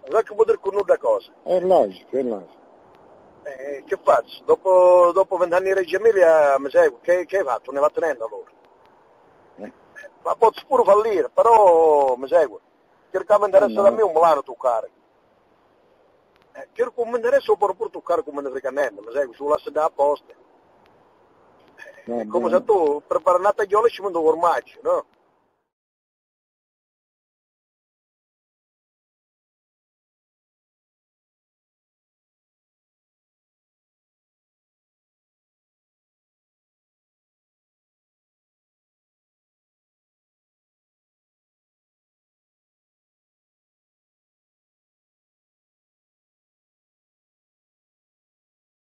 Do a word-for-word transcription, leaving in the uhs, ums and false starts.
non è che vuol dire con nulla cosa. È logico, è logico. Eh, che faccio? Dopo, dopo vent'anni di Reggio Emilia mi segui, che, che hai fatto? Ne va tenendo allora? Eh. Ma posso pure fallire, però mi segui. Cercavo di interesse Eh, no. da me un milano toccare. Eh, cerco un interesse per pure toccare come ne ricannendo, mi segui, sulla sede apposta. Va È come bene. se tu prepari una tagliola e ci mando formaggio, no?